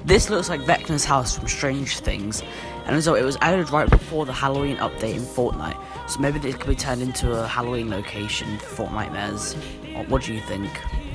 This looks like Vecna's house from Strange Things, and as though it was added right before the Halloween update in Fortnite, so maybe this could be turned into a Halloween location for Fortnite Nightmares. What do you think?